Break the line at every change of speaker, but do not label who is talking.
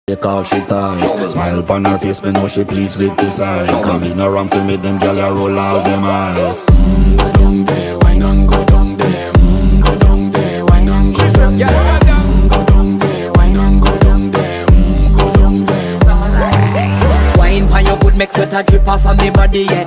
She call she ties. Smile upon her face, me know she pleased with this eyes. Come in around to make them gyal a roll out them eyes. Go down there, wine and go down there. Go down there, wine and go down there. Go down there, wine and go down there. Go down there.
Wine pon your good, make sweat a drip off of me body, yeah.